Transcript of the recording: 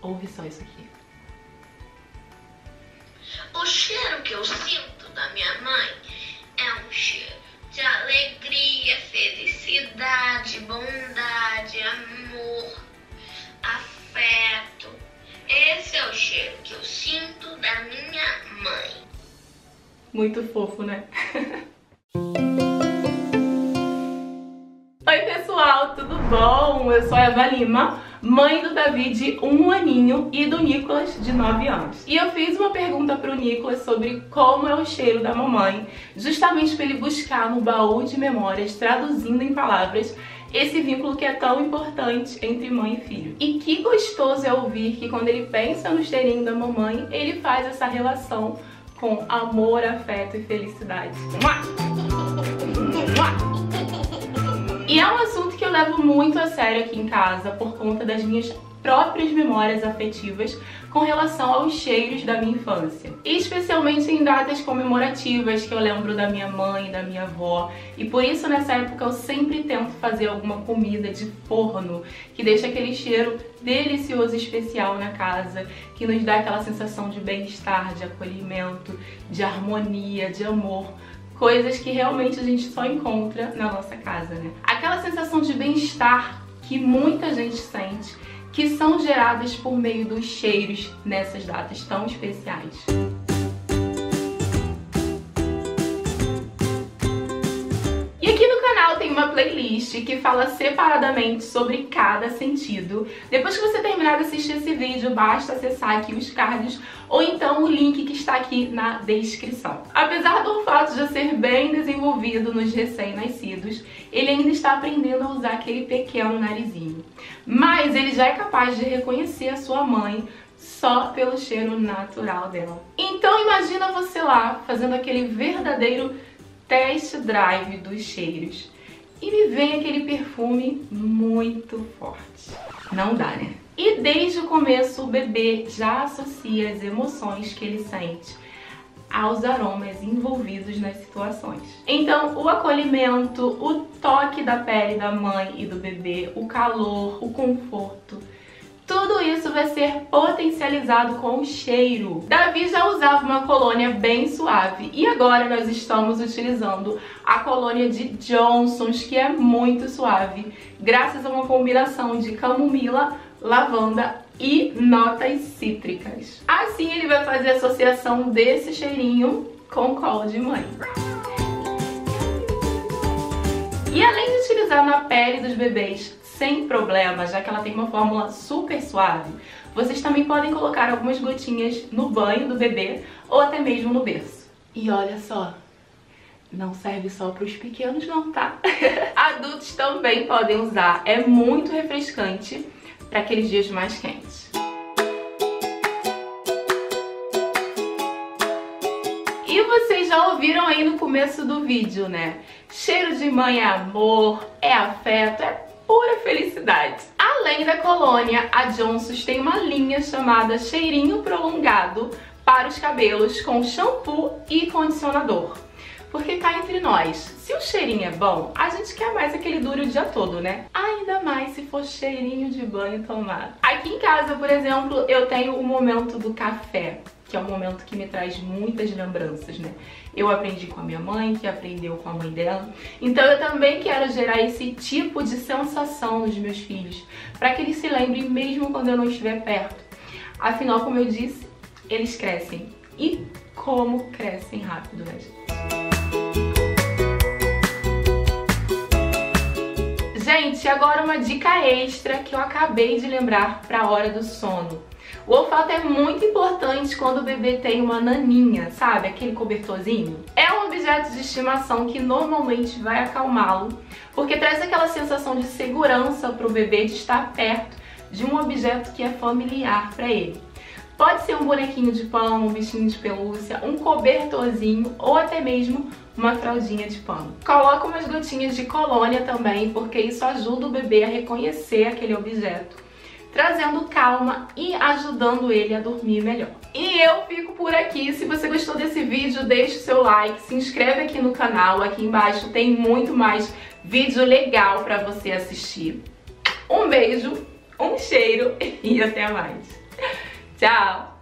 Ouve só isso aqui. O cheiro que eu sinto da minha mãe é um cheiro de alegria, felicidade, bondade, amor, afeto. Esse é o cheiro que eu sinto da minha mãe. Muito fofo, né? Oi pessoal, tudo bom? Eu sou a Eva Lima, mãe do Davi de 1 aninho e do Nicolas de 9 anos. E eu fiz uma pergunta pro Nicolas sobre como é o cheiro da mamãe, justamente para ele buscar no baú de memórias, traduzindo em palavras, esse vínculo que é tão importante entre mãe e filho. E que gostoso é ouvir que quando ele pensa no cheirinho da mamãe, ele faz essa relação com amor, afeto e felicidade. E é um assunto que eu levo muito a sério aqui em casa por conta das minhas próprias memórias afetivas com relação aos cheiros da minha infância. E especialmente em datas comemorativas que eu lembro da minha mãe, da minha avó. E por isso nessa época eu sempre tento fazer alguma comida de forno que deixa aquele cheiro delicioso e especial na casa, que nos dá aquela sensação de bem-estar, de acolhimento, de harmonia, de amor. Coisas que realmente a gente só encontra na nossa casa, né? Aquela sensação de bem-estar que muita gente sente, que são geradas por meio dos cheiros nessas datas tão especiais. E aqui no canal tem uma playlist que fala separadamente sobre cada sentido. Depois que você terminar de assistir esse vídeo, basta acessar aqui os cards ou então o link que está aqui na descrição. Apesar do olfato já ser bem desenvolvido nos recém-nascidos, ele ainda está aprendendo a usar aquele pequeno narizinho. Mas ele já é capaz de reconhecer a sua mãe só pelo cheiro natural dela. Então imagina você lá fazendo aquele verdadeiro test drive dos cheiros e me vem aquele perfume muito forte. Não dá, né? E desde o começo o bebê já associa as emoções que ele sente aos aromas envolvidos nas situações. Então o acolhimento, o toque da pele da mãe e do bebê, o calor, o conforto, tudo isso vai ser potencializado com o cheiro. Davi já usava uma colônia bem suave e agora nós estamos utilizando a colônia de Johnson's, que é muito suave, graças a uma combinação de camomila, lavanda e notas cítricas. Assim ele vai fazer a associação desse cheirinho com colo de mãe. E além de utilizar na pele dos bebês sem problema, já que ela tem uma fórmula super suave, vocês também podem colocar algumas gotinhas no banho do bebê ou até mesmo no berço. E olha só, não serve só para os pequenos não, tá? Adultos também podem usar, é muito refrescante para aqueles dias mais quentes. E vocês já ouviram aí no começo do vídeo, né? Cheiro de mãe é amor, é afeto, é pura felicidade. Além da colônia, a Johnson's tem uma linha chamada Cheirinho Prolongado para os cabelos com shampoo e condicionador. Porque cá entre nós, se o cheirinho é bom, a gente quer mais aquele dure o dia todo, né? Ainda mais se for cheirinho de banho tomado. Aqui em casa, por exemplo, eu tenho o momento do café, que é um momento que me traz muitas lembranças, né? Eu aprendi com a minha mãe, que aprendeu com a mãe dela. Então eu também quero gerar esse tipo de sensação nos meus filhos, para que eles se lembrem mesmo quando eu não estiver perto. Afinal, como eu disse, eles crescem. E como crescem rápido, né, gente? Gente, agora uma dica extra que eu acabei de lembrar para a hora do sono. O olfato é muito importante quando o bebê tem uma naninha, sabe? Aquele cobertorzinho. É um objeto de estimação que normalmente vai acalmá-lo, porque traz aquela sensação de segurança para o bebê de estar perto de um objeto que é familiar para ele. Pode ser um bonequinho de pano, um bichinho de pelúcia, um cobertorzinho ou até mesmo uma fraldinha de pano. Coloca umas gotinhas de colônia também, porque isso ajuda o bebê a reconhecer aquele objeto, trazendo calma e ajudando ele a dormir melhor. E eu fico por aqui. Se você gostou desse vídeo, deixa o seu like, se inscreve aqui no canal. Aqui embaixo tem muito mais vídeo legal para você assistir. Um beijo, um cheiro e até mais. Tchau!